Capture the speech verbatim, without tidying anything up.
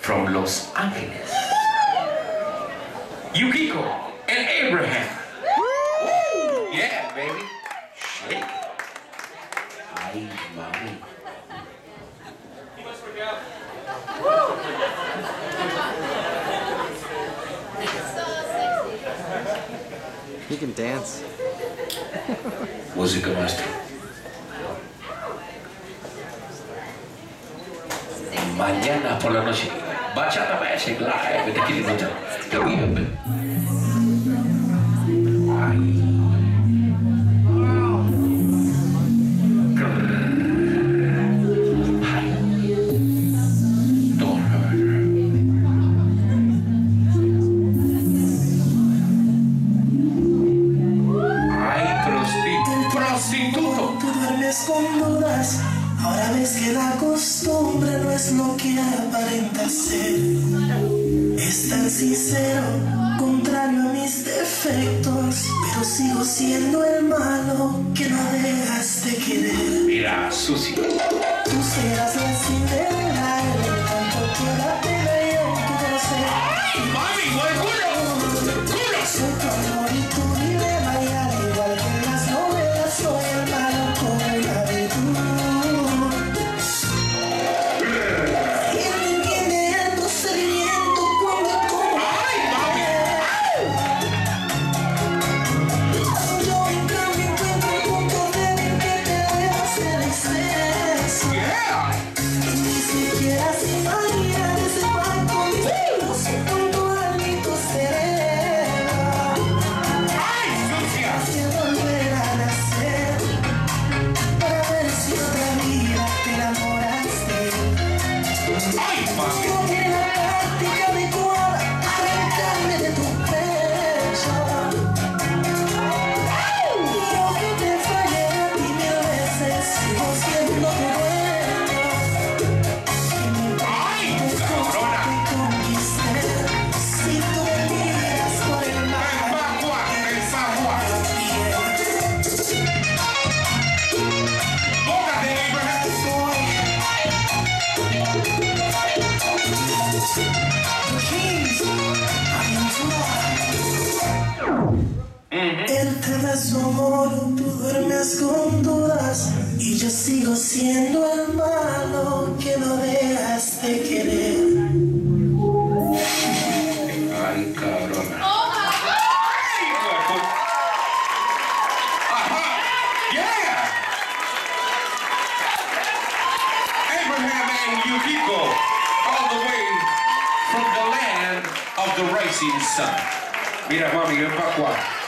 from Los Ángeles. Yukiko and Abraham. Woo! Yeah, baby. Shake. Ay, mami. He can dance. Música, maestro. Mañana por la noche, Bachata Magic Live en el Hotel. Ay. Prostituto. Tú duermes con dudas, ahora ves que la costumbre no es lo que aparenta ser. Es tan sincero, contrario a mis defectos, pero sigo siendo el malo que no dejas de querer. Mira, sucio. Tú serás la Cinderela, el encanto que da pena y aunque no sé. ¡Ay, mami, buen culo! ¡Culo! Soy tu amor y tu dilema y al igual que en las novelas soy el malo con una virtud. Y él me entiende el procedimiento cuando como. ¡Ay, mami! Yo en cambio encuentro un punto débil que te deja hacer exceso. Yeah. Y ni siquiera se imagina que se van con mis dedos puntual ni tu cerebro. ¡Ay, sucia! Quiero volver a nacer para ver si otra vida te enamoraste. ¡Ay, mami! Yo tiene la práctica adecuada, arrancarme de tu pecho. Y aunque te fallé a ti mil veces, sigo siendo tu dueño. Y mi ¡Ay, cabrona! te conquisté. Si tú me miras por el ¡El mar, bagua! ¡El bagua! ¡Bócate, Abraham! soy the Kings. I'm in tour. Él te da su amor, tú duermes con dudas y yo sigo siendo el malo que no dejas de querer. ¡Ay, cabrona! ¡Ay, guapo! ¡Ajá! ¡Yeah! Abraham and Yukiko, all the way from the land of the rising sun. Mira, mami, ven pa' acá.